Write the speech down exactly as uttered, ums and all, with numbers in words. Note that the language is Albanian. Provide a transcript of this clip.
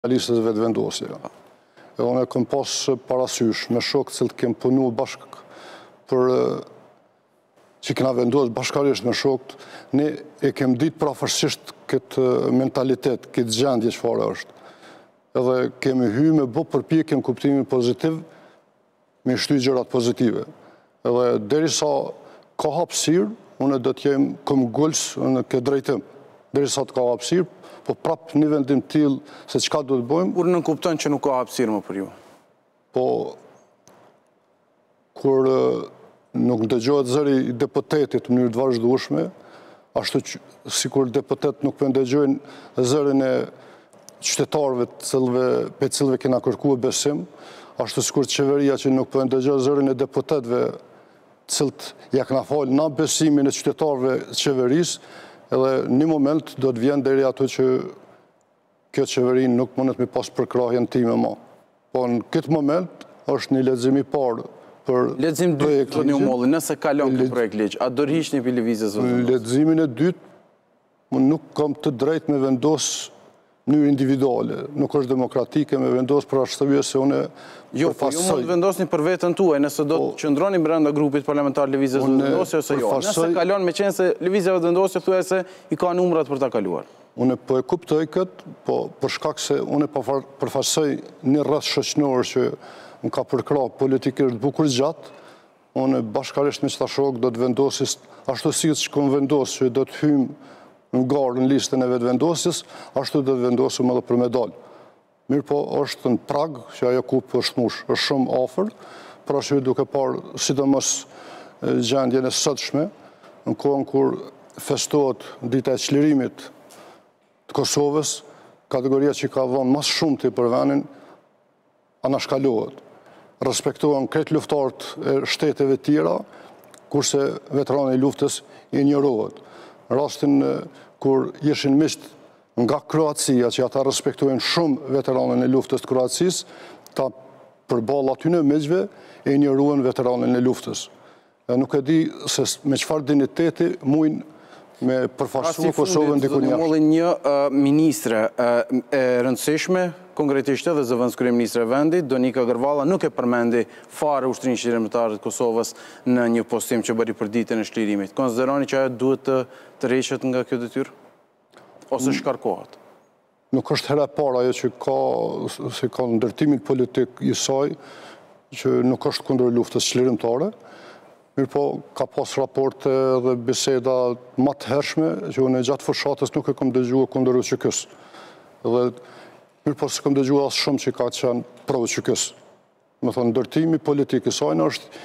listës vetëvendosje. E unë e kam pas parasysh me shokë cilët kem punu bashkë për që kena vendosë bashkarisht me shokët, ne e kem ditë prafërsisht këtë mentalitet, këtë gjendje që fare është. Edhe kemi hy me bo përpjekjen kuptimin pozitiv me shty gjërat pozitive. Edhe deri sa ka hapësirë, unë do t'jem këm gullës në këtë drejtim. Deri sa të ka hapësirë, po prapë një vendim tillë se çka do të bëjmë. Kur nuk kupton që nuk ka hapësirë më për ju? Po, kur nuk ndëgjohet zëri i deputetit në mënyrë të vazhdueshme, ashtu që sikur deputet nuk po ndëgjojnë zërin e qytetarëve të cilëve, pe cilëve kena kërkuar besim, ashtu sikur qeveria që nuk po ndëgjohet zërin e deputetëve të cilët ja kena falë na besimin e qytetarëve të qeverisë, edhe një moment do të vjen deri ato që kjo qeveri nuk mundet me pas përkrahjen time ma. Po në këtë moment është një lexim i parë për lexim dytë të një molli, nëse kalon këtë projekt ligj, a do rrihesh një lëvizjes vetëm? Leximin e dytë, unë nuk kam të drejtë me vendos në mënyrë individuale, nuk është demokratike me vendos për arsye se unë jo, po ju mund të vendosni për veten tuaj, nëse do të qëndroni brenda grupit parlamentar lëvizjes vetëvendosje ose jo. Nëse kalon me qenë se lëvizja vetëvendosje thuaj se i ka numrat për ta kaluar. Unë po e kuptoj këtë, po për shkak se unë përfaqësoj një rreth shoqëror që më ka përkrahur politikisht bukur gjatë, unë bashkarisht me çfarë shok do të vendosis ashtu siç kam vendosur që do të hym në garë në listën e vetëvendosjes, ashtu do të vendosim edhe për medalë. Mirë po është në prag që ajo kupë është mush, është shumë afër, për arsye duke parë sidomos gjendjen e sotshme, në kohën kur festohet dita e çlirimit të Kosovës, kategoria që ka vënë më shumë të për vendin anashkalohet. Respektohen krejt luftarët e shteteve tjera, kurse veteranët e luftës i injorohet. Rastin kur jeshin miqt nga Kroacia, që ata respektojnë shumë veteranën e luftës të Kroacisë, ta përballë aty në miqve e injoruan veteranën e luftës. Nuk e di se me çfarë dinjiteti mujnë me përfaqësu Kosovën diku jashtë. Molli, një ministre e rëndësishme, konkretisht edhe zëvendës kryeministre e vendit, Donika Gërvalla, nuk e përmendi fare ushtrinë qytetarë të Kosovës në një postim që bëri për ditën e çlirimit. Konsideroni që ajo duhet të tërheqet nga kjo detyrë? Ose shkarkohet? Nuk është hera e parë ajo që ka, se ka ndërtimin politik i saj, që nuk është kundër luftës çlirimtare. Mirë po, ka pas raporte dhe biseda më të hershme, që unë gjatë fushatës nuk e kam dëgjuar kundër U Q K-s. Dhe mirë po se kam dëgjuar as shumë që ka qenë pro U Q K-s. Më thonë, ndërtimi politik i saj është